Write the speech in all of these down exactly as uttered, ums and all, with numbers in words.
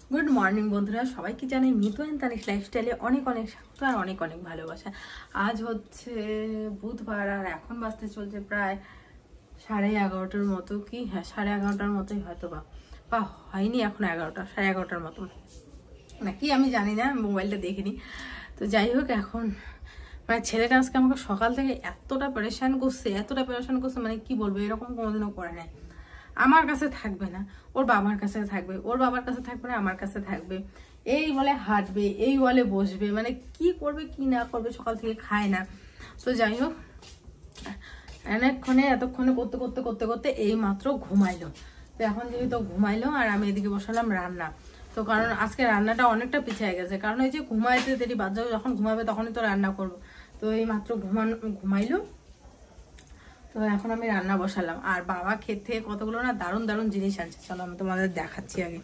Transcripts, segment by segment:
Good morning বন্ধুরা, সবাইকে জানাই মিতু এন্ড তানিশ লাইফস্টাইলে অনেক অনেক স্বাগত আর অনেক অনেক ভালোবাসা। আজ হচ্ছে বুধবার আর এখন বাজতে চলছে প্রায় সাড়ে এগারোটার মতো, কি হ্যাঁ সাড়ে এগারোটার মতোই হয়তো বা বা হয়নি এখন এগারোটা, সাড়ে এগারোটার মতো নাকি আমি জানি না, মোবাইলটা দেখিনি। তো যাই হোক, এখন মানে ছেলেটা আজকে আমাকে সকাল থেকে এতটা পরেশান করছে এতটা পরেশান করছে মানে কি বলবো, এরকম কোনোদিনও করে নাই। আমার কাছে থাকবে না, ওর বাবার কাছে থাকবে, ওর বাবার কাছে থাকবে না, আমার কাছে থাকবে, এই বলে হাঁটবে, এই বলে বসবে, মানে কি করবে কি না করবে, সকাল থেকে খায় না। তো যাই হোক, অনেকক্ষণে এতক্ষণে করতে করতে করতে করতে এই মাত্র ঘুমাইলো। তো এখন যেহেতু ঘুমাইলো আর আমি এদিকে বসালাম রান্না। তো কারণ আজকে রান্নাটা অনেকটা পিছিয়ে গেছে, কারণ এই যে ঘুমাইতে দেরি, বাচ্চা যখন ঘুমাবে তখনই তো রান্না করবো। তো এই মাত্র ঘুমানো ঘুমাইলো, তো এখন আমি রান্না বসালাম। আর বাবা খেতে কতগুলো না দারুণ দারুণ জিনিস আনছে, চলো আমি তোমাদের দেখাচ্ছি আগে।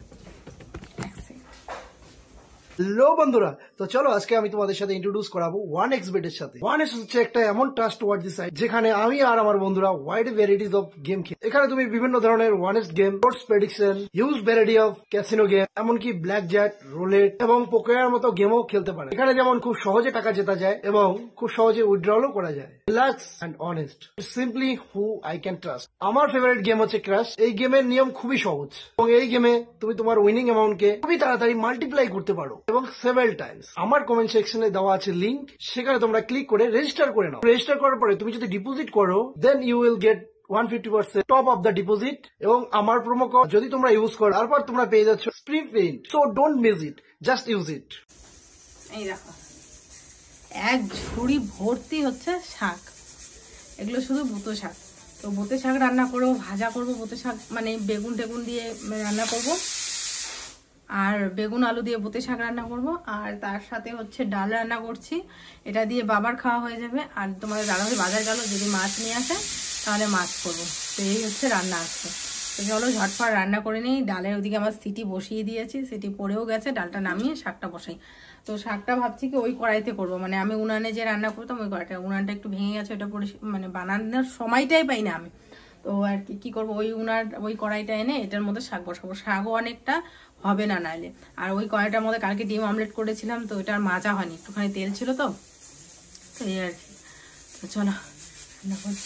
হ্যালো বন্ধুরা, তো চলো আজকে আমি তোমাদের সাথে ইন্ট্রোডিউস করাবো ওয়ান এক্স বেট এর সাথে। ওয়ান এক্স হচ্ছে একটা এমন ট্রাস্ট ওয়ার্দি সাইট যেখানে আমি আর আমার বন্ধুরা ওয়াইড ভ্যারাইটিস অফ গেম খেলি। এখানে তুমি বিভিন্ন ধরনের one X game, sports prediction, huge variety of casino game, এমনকি ব্ল্যাক জ্যাক, রোলেট এবং পোকারের মতো গেমও খেলতে পারে। এখানে যেমন খুব সহজে টাকা জেতা যায় এবং খুব সহজে উইথড্রলও করা যায়। Relax and honest, simply who I can trust. আমার ফেভারিট গেম হচ্ছে ক্র্যাশ। এই গেমের নিয়ম খুবই সহজ এবং এই গেমে তুমি তোমার উইনিং অ্যামাউন্টকে খুবই তাড়াতাড়ি মাল্টিপ্লাই করতে পারো এবং সেভেরাল টাইমস। আমার কমেন্ট সেকশনে দেওয়া আছে লিংক, সেখানে তোমরা ক্লিক করে রেজিস্টার করে নাও। রেজিস্টার করার পরে তুমি যদি ডিপোজিট করো, then you will get one fifty percent top of the deposit এবং আমার প্রোমো কোড যদি তোমরা ইউজ করো তারপর তোমরা পেয়ে যাচ্ছ free paint. So don't miss it, just use it. এই দেখো, এক ঝুড়ি ভর্তি হচ্ছে শাক, এগুলো শুধু বুতো শাক। তো বুতে শাক রান্না করবো, ভাজা করবো বুতে শাক, মানে বেগুন টেগুন দিয়ে রান্না করব, আর বেগুন আলু দিয়ে বুতে শাক রান্না করব, আর তার সাথে হচ্ছে ডাল রান্না করছি। এটা দিয়ে বাবার খাওয়া হয়ে যাবে। আর তোমাদের দাদাভাই বাজার গেল, যদি মাছ নিয়ে আসে তাহলে মাছ করব। তো এই হচ্ছে রান্না আজকে। তো চলো ঝটপট রান্না করে নিই। ডালের ওদিকে আমার সিটি বসিয়ে দিয়েছি, সিটি পড়েও গেছে, ডালটা নামিয়ে শাকটা বসাই। তো শাকটা ভাবছি কি ওই কড়াইতে করব, মানে আমি উনানে যে রান্না করতাম ওই কড়াইটা, উনানটা একটু ভেঙে গেছে, ওটা মানে বানানোর সময়টাই পাই না আমি। তো আর কি কি করবো, ওই উনার ওই কড়াইটা এনে এটার মধ্যে শাক বসাবো। শাকও অনেকটা হবে না নাইলে। আর ওই কড়াইটার মধ্যে কালকে ডিম অমলেট করেছিলাম, তো ওইটার মাজা হয়নি, একটুখানি তেল ছিল তো এই আর কি। তো চলো রান্না করি।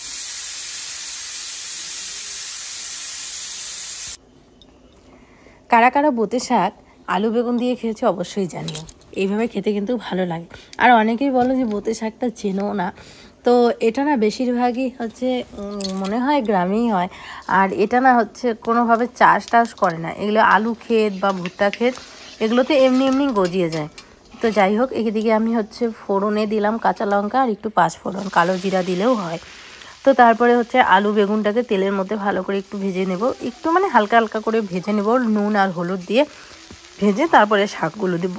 কারা কারা বোতে শাক আলু বেগুন দিয়ে খেয়েছে অবশ্যই জানিও, এইভাবে খেতে কিন্তু ভালো লাগে। আর অনেকেই বলো যে বোতে শাকটা চেনো না, তো এটা না বেশিরভাগই হচ্ছে মনে হয় গ্রামেই হয়। আর এটা না হচ্ছে কোনোভাবে চাষ টাস করে না, এগুলো আলু ক্ষেত বা ভুট্টা ক্ষেত, এগুলোতে এমনি এমনি গজিয়ে যায়। তো যাই হোক, এদিকে আমি হচ্ছে ফোড়নে দিলাম কাঁচা লঙ্কা আর একটু পাঁচ ফোড়ন, কালো জিরা দিলেও হয়। তো তারপরে হচ্ছে আলু বেগুনটাকে তেলের মধ্যে ভালো করে একটু ভেজে নেব, একটু মানে হালকা হালকা করে ভেজে নেব নুন আর হলুদ দিয়ে ভেজে, তারপরে শাকগুলো দেব।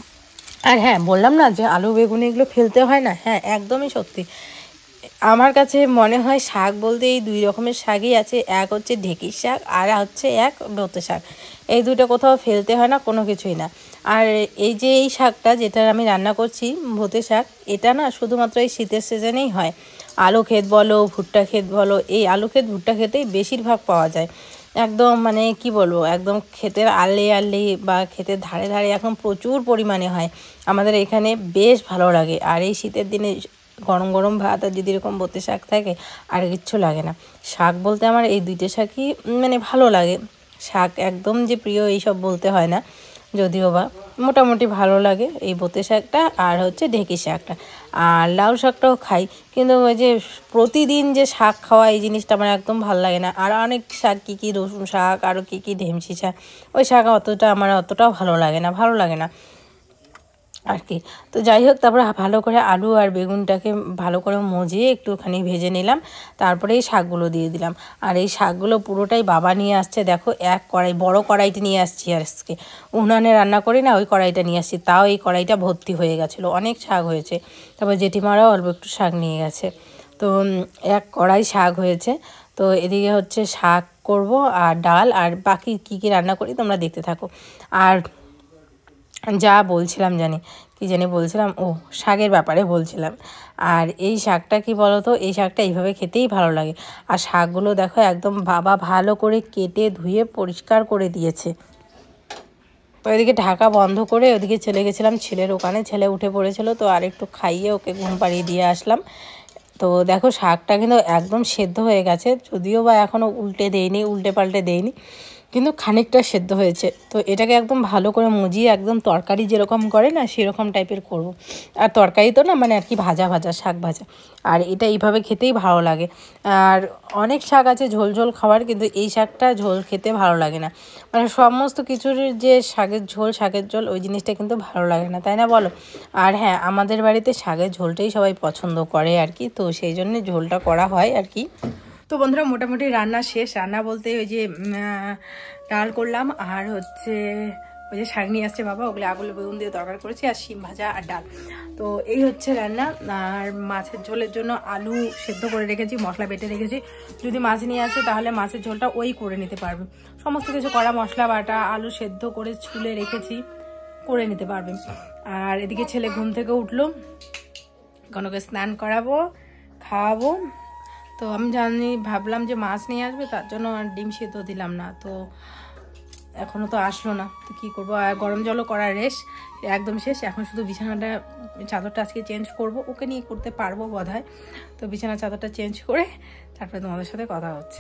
আর হ্যাঁ, বললাম না যে আলু বেগুন এগুলো ফেলতে হয় না, হ্যাঁ একদমই সত্যি। আমার কাছে মনে হয় শাক বলতে এই দুই রকমের শাকই আছে, এক হচ্ছে ঢেঁকির শাক আর হচ্ছে এক বোতে শাক। এই দুটো কোথাও ফেলতে হয় না, কোনো কিছুই না। আর এই যে এই শাকটা যেটা আমি রান্না করছি বোতে শাক, এটা না শুধুমাত্র এই শীতের সিজনেই হয়। আলু ক্ষেত বলো ভুট্টা ক্ষেত বলো, এই আলু ক্ষেত ভুট্টা ক্ষেতেই বেশিরভাগ পাওয়া যায়। একদম মানে কি বলবো, একদম ক্ষেতের আলে আলে বা ক্ষেতের ধারে ধারে এখন প্রচুর পরিমাণে হয়। আমাদের এখানে বেশ ভালো লাগে। আর এই শীতের দিনে গরম গরম ভাত আর যদি এরকম বোতে শাক থাকে আর কিচ্ছু লাগে না। শাক বলতে আমার এই দুইটা শাকই মানে ভালো লাগে। শাক একদম যে প্রিয় এইসব বলতে হয় না, যদিও বা মোটামুটি ভালো লাগে এই বোতে শাকটা আর হচ্ছে ঢেঁকি শাকটা। আর লাউ শাকটাও খাই, কিন্তু ওই যে প্রতিদিন যে শাক খাওয়া এই জিনিসটা আমার একদম ভালো লাগে না। আর অনেক শাক কী কী রসুন শাক আরও কী কী ঢেমসি শাক, ওই শাক অতটা আমার অতটাও ভালো লাগে না, ভালো লাগে না আর কি। তো যাই হোক, তারপরে ভালো করে আলু আর বেগুনটাকে ভালো করে মজিয়ে একটুখানি ভেজে নিলাম, তারপরে এই শাকগুলো দিয়ে দিলাম। আর এই শাকগুলো পুরোটাই বাবা নিয়ে আসছে, দেখো এক কড়াই, বড় কড়াইটা নিয়ে আসছি আজকে, উনানে রান্না করি না ওই কড়াইটা নিয়ে আসছি, তাও এই কড়াইটা ভর্তি হয়ে গেছিলো, অনেক শাক হয়েছে। তারপর জেঠিমারাও অল্প একটু শাক নিয়ে গেছে, তো এক কড়াই শাক হয়েছে। তো এদিকে হচ্ছে শাক করব আর ডাল, আর বাকি কী কী রান্না করি তোমরা দেখতে থাকো। আর যা বলছিলাম জানি কি জানি বলছিলাম, ও শাকের ব্যাপারে বলছিলাম। আর এই শাকটা কি বলো তো, এই শাকটা এইভাবে খেতেই ভালো লাগে। আর শাকগুলো দেখো একদম বাবা ভালো করে কেটে ধুয়ে পরিষ্কার করে দিয়েছে। তো এদিকে ঢাকা বন্ধ করে ওদিকে চলে গেছিলাম ছেলের ওখানে। ছেলে উঠে পড়েছিল, তো আর একটু খাইয়ে ওকে ঘুম পাড়িয়ে দিয়ে আসলাম। তো দেখো শাকটা কিন্তু একদম সেদ্ধ হয়ে গেছে, যদিও বা এখনও উল্টে দেয়নি, উল্টে পাল্টে দেয়নি, কিন্তু খানিকটা সেদ্ধ হয়েছে। তো এটাকে একদম ভালো করে মুজিয়ে একদম তরকারি যেরকম করে না সেরকম টাইপের করব। আর তরকারি তো না, মানে আর কি ভাজা ভাজা, শাক ভাজা। আর এটা এইভাবে খেতেই ভালো লাগে। আর অনেক শাক আছে ঝোল ঝোল খাবার, কিন্তু এই শাকটা ঝোল খেতে ভালো লাগে না। মানে সমস্ত কিছুর যে শাকের ঝোল, শাকের ঝোল ওই জিনিসটা কিন্তু ভালো লাগে না, তাই না বলো? আর হ্যাঁ, আমাদের বাড়িতে শাকের ঝোলটাই সবাই পছন্দ করে আর কি, তো সেই জন্যে ঝোলটা করা হয় আর কি। তো বন্ধুরা মোটামুটি রান্না শেষ। রান্না বলতে ওই যে ডাল করলাম, আর হচ্ছে ওই যে শাক নিয়ে আসছে বাবা, ওগুলো আগুলো বেগুন দিয়ে তরকারি করেছি, আর শিম ভাজা আর ডাল। তো এই হচ্ছে রান্না। আর মাছের ঝোলের জন্য আলু সেদ্ধ করে রেখেছি, মশলা বেটে রেখেছি। যদি মাছ নিয়ে আসে তাহলে মাছের ঝোলটা ওই করে নিতে পারবে, সমস্ত কিছু করা, মশলা বাটা, আলু সেদ্ধ করে ছুলে রেখেছি, করে নিতে পারবে। আর এদিকে ছেলে ঘুম থেকে উঠলো, কোনোকে স্নান করাবো, খাওয়াবো। তো আমি জানি, ভাবলাম যে মাছ নিয়ে আসবে, তার জন্য আর ডিম সেদ্ধ দিলাম না। তো এখনও তো আসলো না, তো কী করবো। আর গরম জলও করার রেশ একদম শেষ। এখন শুধু বিছানাটা, চাদরটা আজকে চেঞ্জ করব, ওকে নিয়ে করতে পারবো বোধহয়। তো বিছানার চাদরটা চেঞ্জ করে তারপরে তোমাদের সাথে কথা হচ্ছে।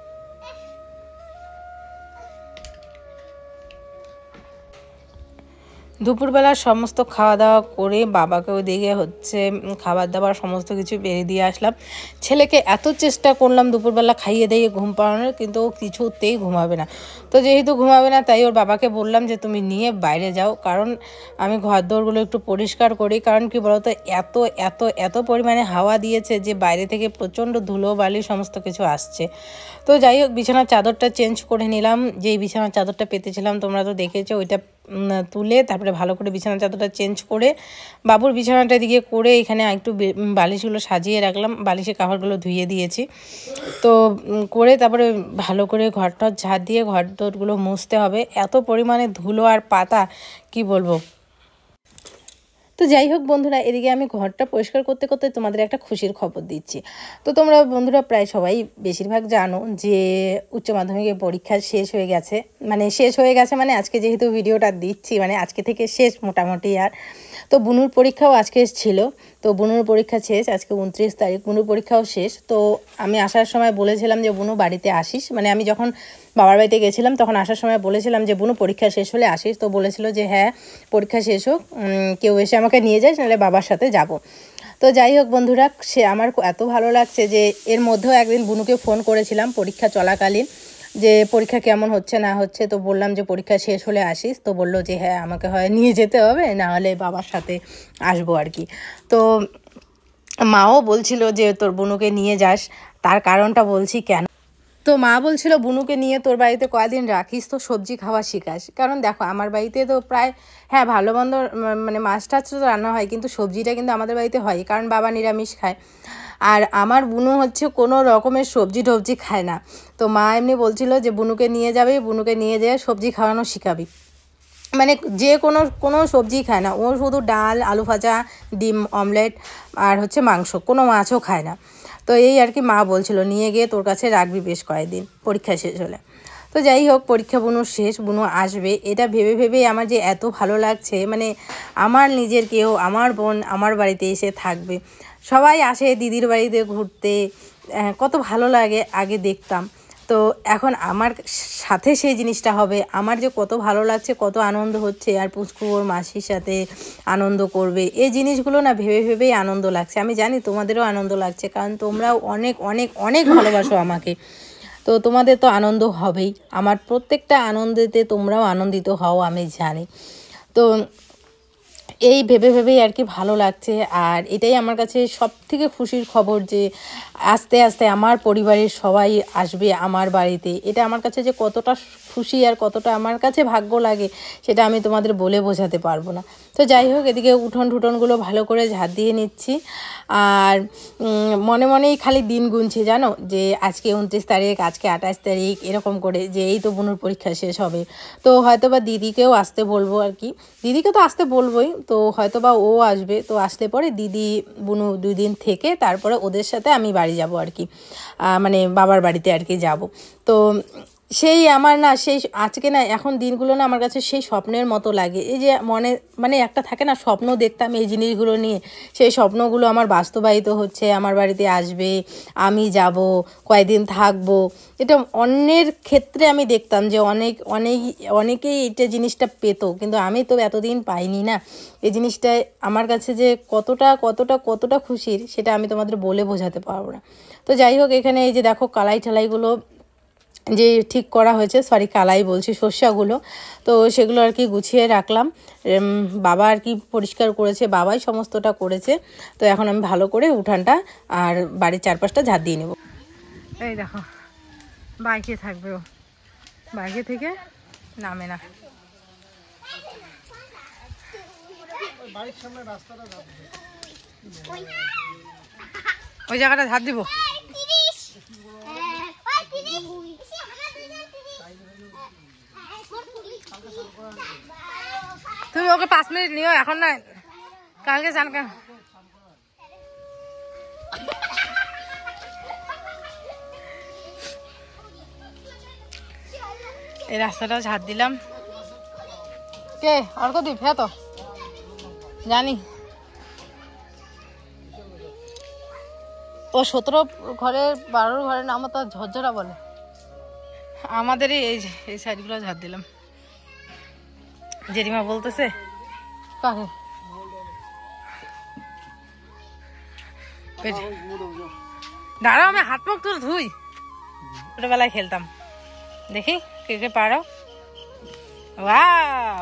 দুপুরবেলা সমস্ত খাওয়া দাওয়া করে বাবাকে ওদিকে হচ্ছে খাবার দাবার সমস্ত কিছু বেরিয়ে দিয়ে আসলাম। ছেলেকে এত চেষ্টা করলাম দুপুরবেলা খাইয়ে দিয়ে ঘুম পাড়ানোর, কিন্তু ও কিছুতেই ঘুমাবে না। তো যেহেতু ঘুমাবে না, তাই ওর বাবাকে বললাম যে তুমি নিয়ে বাইরে যাও, কারণ আমি ঘর দোরগুলো একটু পরিষ্কার করি। কারণ কি বলতো, এত এত এত পরিমাণে হাওয়া দিয়েছে যে বাইরে থেকে প্রচণ্ড ধুলো বালি সমস্ত কিছু আসছে। তো যাই হোক, বিছানার চাদরটা চেঞ্জ করে নিলাম। যেই বিছানার চাদরটা পেতেছিলাম তোমরা তো দেখেছো, ওইটা তুলে তারপরে ভালো করে বিছানার চাদরটা চেঞ্জ করে বাবুর বিছানাটা দিকে করে এখানে একটু বালিশগুলো সাজিয়ে রাখলাম, বালিশের কাভারগুলো ধুয়ে দিয়েছি। তো করে তারপরে ভালো করে ঘরটা ঝাড় দিয়ে ঘর দোরগুলো মুছতে হবে, এত পরিমাণে ধুলো আর পাতা কি বলবো। তো যাই হোক বন্ধুরা, এদিকে আমি ঘরটা পরিষ্কার করতে করতে তোমাদের একটা খুশির খবর দিচ্ছি। তো তোমরা বন্ধুরা প্রায় সবাই বেশিরভাগ জানো যে উচ্চ মাধ্যমিকের পরীক্ষা শেষ হয়ে গেছে। মানে শেষ হয়ে গেছে মানে আজকে যেহেতু ভিডিওটা দিচ্ছি, মানে আজকে থেকে শেষ মোটামুটি। আর তো বুনুর পরীক্ষাও আজকে ছিল। তো বুনুর পরীক্ষা শেষ, আজকে উনত্রিশ তারিখ, বুনুর পরীক্ষাও শেষ। তো আমি আসার সময় বলেছিলাম যে বুনু বাড়িতে আসিস, মানে আমি যখন বাবার বাড়িতে গেছিলাম তখন আসার সময় বলেছিলাম যে বুনু পরীক্ষা শেষ হলে আসিস। তো বলেছিল যে হ্যাঁ পরীক্ষা শেষ হোক, কেউ এসে আমাকে নিয়ে যাস, নাহলে বাবার সাথে যাব। তো যাই হোক বন্ধুরা, সে আমার এত ভালো লাগছে যে এর মধ্যেও একদিন বুনুকে ফোন করেছিলাম পরীক্ষা চলাকালীন, যে পরীক্ষা কেমন হচ্ছে না হচ্ছে। তো বললাম যে পরীক্ষা শেষ হলে আসিস। তো বললো যে হ্যাঁ আমাকে হয় নিয়ে যেতে হবে, না হলে বাবার সাথে আসবো আর কি। তো মাও বলছিল যে তোর বুনুকে নিয়ে যাস, তার কারণটা বলছি কেন। তো মা বলছিল বুনুকে নিয়ে তোর বাড়িতে কয়েকদিন রাখিস, তো সবজি খাওয়া শিখাস। কারণ দেখো আমার বাড়িতে তো প্রায় হ্যাঁ ভালো মন্দ মানে মাছ টাছ তো রান্না হয়, কিন্তু সবজিটা কিন্তু আমাদের বাড়িতে হয়, কারণ বাবা নিরামিষ খায়। আর আমার বুনু হচ্ছে কোনো রকমের সবজি টবজি খায় না। তো মা এমনি বলছিল যে বুনুকে নিয়ে যাবি, বুনুকে নিয়ে যেয়ে সবজি খাওয়ানো শিখাবি। মানে যে কোনো কোনো সবজি খায় না ও, শুধু ডাল, আলু ভাজা, ডিম অমলেট আর হচ্ছে মাংস, কোনো মাছও খায় না। তো এই আর কি মা বলছিল নিয়ে গিয়ে তোর কাছে রাখবি বেশ কয়েকদিন পরীক্ষা শেষ হলে। তো যাই হোক, পরীক্ষা বুনুর শেষ, বুনু আসবে, এটা ভেবে ভেবেই আমার যে এত ভালো লাগছে। মানে আমার নিজের কেউ, আমার বোন আমার বাড়িতে এসে থাকবে। সবাই আসে দিদির বাড়িতে ঘুরতে, কত ভালো লাগে আগে দেখতাম। তো এখন আমার সাথে সেই জিনিসটা হবে, আমার যে কত ভালো লাগছে, কত আনন্দ হচ্ছে। আর পুচকু ওর মাসির সাথে আনন্দ করবে, এই জিনিসগুলো না ভেবে ভেবেই আনন্দ লাগছে। আমি জানি তোমাদেরও আনন্দ লাগছে, কারণ তোমরাও অনেক অনেক অনেক ভালোবাসো আমাকে। তো তোমাদের তো আনন্দ হবেই, আমার প্রত্যেকটা আনন্দেতে তোমরাও আনন্দিত হও আমি জানি। তো এই ভেবে ভেবেই আর কি ভালো লাগছে। আর এটাই আমার কাছে সব থেকে খুশির খবর যে আস্তে আস্তে আমার পরিবারের সবাই আসবে আমার বাড়িতে। এটা আমার কাছে যে কতটা খুশি আর কতটা আমার কাছে ভাগ্য লাগে সেটা আমি তোমাদের বলে বোঝাতে পারবো না। তো যাই হোক, এদিকে উঠোন ঠুটনগুলো ভালো করে ঝাড় দিয়ে নিচ্ছি। আর মনে মনেই খালি দিন গুনছি জানো, যে আজকে উনত্রিশ তারিখ, আজকে আঠাশ তারিখ, এরকম করে যে এই তো বুনুর পরীক্ষা শেষ হবে। তো হয়তো বা দিদিকেও আসতে বলবো আর কি, দিদিকে তো আসতে বলবোই। তো হয়তো বা ও আসবে, তো আসলে পরে দিদি বুনু দুই দিন থেকে তারপরে ওদের সাথে আমি বাড়ি যাব আর কি, মানে বাবার বাড়িতে আর কি যাব। তো সেই আমার না সেই আজকে না এখন দিনগুলো না আমার কাছে সেই স্বপ্নের মতো লাগে। এই যে মনে মানে একটা থাকে না স্বপ্ন দেখতাম এই জিনিসগুলো নিয়ে, সেই স্বপ্নগুলো আমার বাস্তবায়িত হচ্ছে। আমার বাড়িতে আসবে, আমি যাব, কয়েকদিন থাকবো। এটা অন্যের ক্ষেত্রে আমি দেখতাম যে অনেক অনেক অনেকেই এটা জিনিসটা পেতো, কিন্তু আমি তো এতদিন পাইনি না। এই জিনিসটা আমার কাছে যে কতটা কতটা কতটা খুশির সেটা আমি তোমাদের বলে বোঝাতে পারবো না। তো যাই হোক, এখানে এই যে দেখো কালাই ঠালাইগুলো যে ঠিক করা হয়েছে, সরি কালাই বলছি, শস্যগুলো, তো সেগুলো আর কি গুছিয়ে রাখলাম। বাবা আর কি পরিষ্কার করেছে, বাবাই সমস্তটা করেছে। তো এখন আমি ভালো করে উঠানটা আর বাড়ির চারপাশটা ঝাড় দিয়ে নেব। এই দেখো বাইকে থাকবে, ও বাইকে থেকে নামে না। ওই জায়গাটা ঝাড় দিব। তুমি ওকে পাঁচ মিনিট নিও, এখন না, কালকে জান কেন। এই রাস্তাটাও ঝাড় দিলাম। কে অর্কদীপ? হ্যাঁ তো জানি। ও সতেরো ঘরের বারোর ঘরের নাম তো ঝরঝরা বলে। আমাদেরই এই যে এই সাইডগুলো ঝাড় দিলাম। জেরিমা বলতেছে কাকে? দাঁড়াও, আমি হাত মুখ তোর ধুই। ছোটবেলায় খেলতাম, দেখি কে কে পারো। ওয়াও,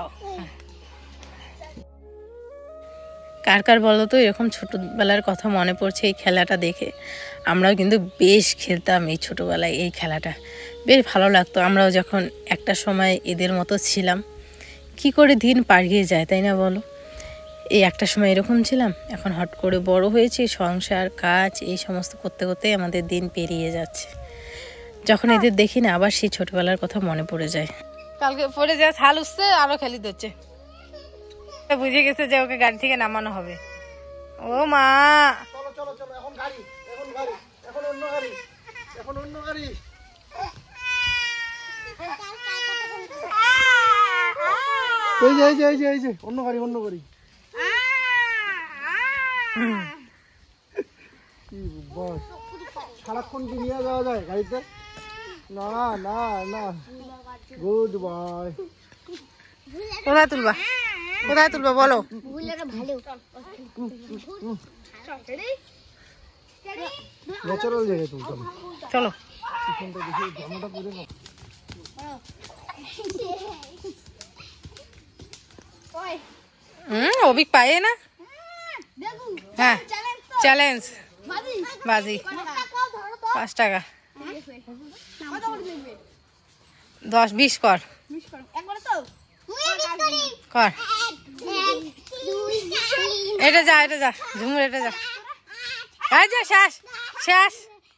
কার কার বলো তো এরকম ছোটবেলার কথা মনে পড়ছে এই খেলাটা দেখে? আমরাও কিন্তু বেশ খেলতাম এই ছোটবেলায়, এই খেলাটা বেশ ভালো লাগতো। আমরাও যখন একটা সময় এদের মতো ছিলাম, কি করে দিন পাড়িয়ে যায় তাই না বলো? এই একটা সময় এরকম ছিলাম, এখন হট করে বড় হয়েছি, সংসার কাজ এই সমস্ত করতে করতে আমাদের দিন পেরিয়ে যাচ্ছে। যখন এদের দেখি না আবার সেই ছোটবেলার কথা মনে পড়ে যায়। কালকে পরে যা ছাল উঠছে আরো খেলি দিচ্ছে, বুঝে গেছে যে ওকে গাড়ি থেকে নামানো হবে। ও মা, চলো চলো চলো, এখন গাড়ি, এখন গাড়ি, এখন অন্য গাড়ি, এখন অন্য গাড়ি। এই যে এই যে এই যে এই যে অন্য গাড়ি, অন্য গাড়ি। কি বস, সারাক্ষণ কি নিয়ে যাওয়া যায় গাড়িতে? না না না, গুড বয়। কোথায় তুলবা, কোথায় তুলবা বলো? ন্যাচারাল জায়গায় তুলতাম। চলো জামাটা পুরো হুম অভিক পায়ে না। হ্যাঁ চ্যালেঞ্জ বাজি পাঁচ টাকা, দশ বিশ কর কর। এটা যা, এটা যা ঝুমুর, এটা যা, এই যা, শেষ শেষ।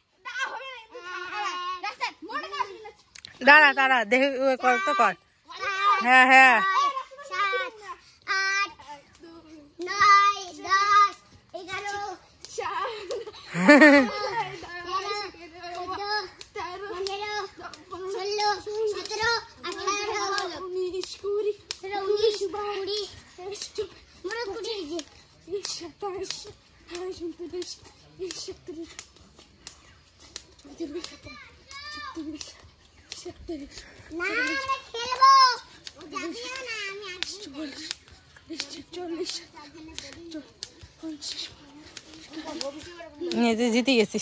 দাঁড়া দাঁড়া দেখে কর তো কর। হ্যাঁ হ্যাঁ জিতে গেছিস।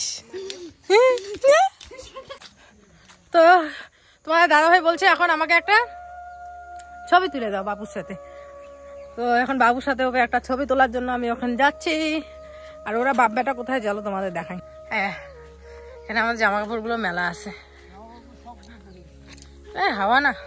তো তোমার দাদাভাই বলছে এখন আমাকে একটা ছবি তুলে দাও বাবুর সাথে। তো এখন বাবুর সাথে ওকে একটা ছবি তোলার জন্য আমি ওখানে যাচ্ছি। আর ওরা বাপ বেটা কোথায় চলো তোমাদের দেখাই। হ্যাঁ এখানে আমার জামা কাপড় গুলো মেলা আছে। হ্যাঁ হাওয়া না।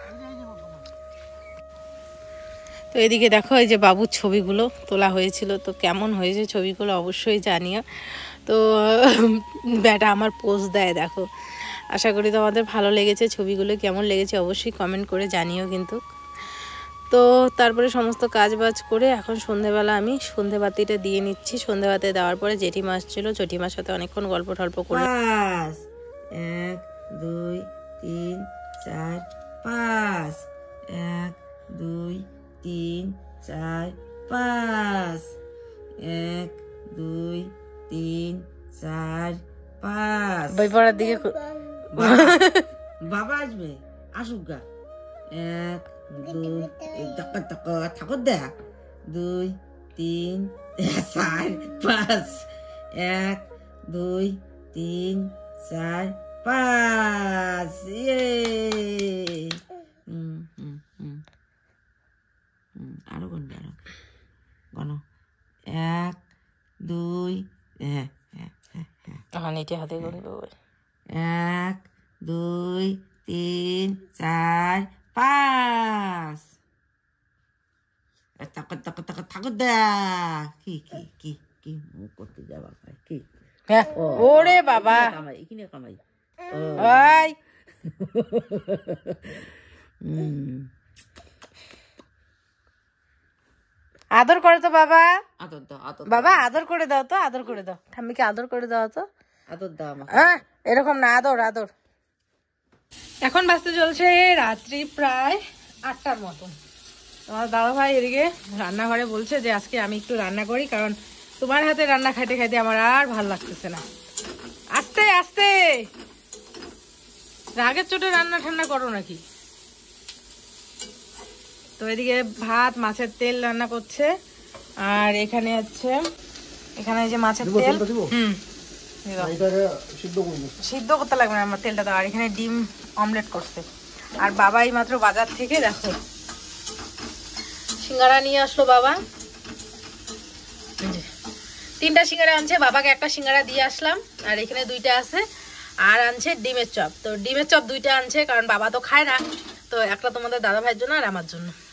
তো এদিকে দেখো এই যে বাবুর ছবিগুলো তোলা হয়েছিল, তো কেমন হয়েছে ছবিগুলো অবশ্যই জানিও। তো বেটা আমার পোজ দেয় দেখো। আশা করি তোমাদের ভালো লেগেছে, ছবিগুলো কেমন লেগেছে অবশ্যই কমেন্ট করে জানিও কিন্তু। তো তারপরে সমস্ত কাজ বাজ করে এখন সন্ধেবেলা আমি সন্ধেবাতিটা দিয়ে নিচ্ছি। সন্ধেবাতি দেওয়ার পরে জেঠিমা আসছিল, জেঠিমার সাথে অনেকক্ষণ গল্প টল্প করলাম। এক দুই তিন চার পাঁচ, এক দুই তিন চার পাঁচ, এক দুই তিন চার পাঁচ। বই পড়ার দিকে বাবা আসবে, আসুক গা। এক দুই ঠাকুর দেখা, দুই তিন চার পাঁচ, এক দুই তিন চার পাঁচ। ইয়ে হুম হুম হুম হুম আরো গণবে, আরো গণ। এক দুই হ্যাঁ হ্যাঁ হ্যাঁ হ্যাঁ হ্যাঁ নিচে হাতে গুনবে। এক দুই তিন চার পাঁচ। ঠাকুর ঠাকুর ঠাকুর ঠাকুর দা কি কি কি কি মুখ করতে যাবা কি? হ্যাঁ ওরে বাবা কামাই এখানে কামাই। ভাই আদর করে তো বাবা, আদর দাও, আদর বাবা আদর করে দাও তো, আদর করে দাও ঠাম্মিকে, আদর করে দাও তো। আদর দাও আমাকে। হ্যাঁ এরকম না, আদর আদর। এখন বাজতে চলছে রাত্রি প্রায় আটটার মতন। তোমার দাদা ভাই এদিকে রান্নাঘরে বলছে যে আজকে আমি একটু রান্না করি, কারণ তোমার হাতে রান্না খাইতে খাইতে আমার আর ভাল লাগতেছে না। আস্তে আস্তে, রাগের চোটে রান্না ঠান্না করো নাকি? তো এদিকে ভাত মাছের তেল রান্না করছে, আর এখানে হচ্ছে এখানে যে মাছের তেল, হুম সিদ্ধ করতে লাগবে না আমার তেলটা দাও। আর এখানে ডিম অমলেট করছে। আর বাবা এই মাত্র বাজার থেকে দেখো সিঙ্গারা নিয়ে আসলো বাবা, তিনটা সিঙ্গারা আনছে, বাবাকে একটা সিঙ্গারা দিয়ে আসলাম। আর এখানে দুইটা আছে, আর আনছে ডিমের চপ। তো ডিমের চপ দুইটা আনছে কারণ বাবা তো খায় না, তো একটা তোমাদের দাদা ভাইয়ের জন্য আর আমার জন্য।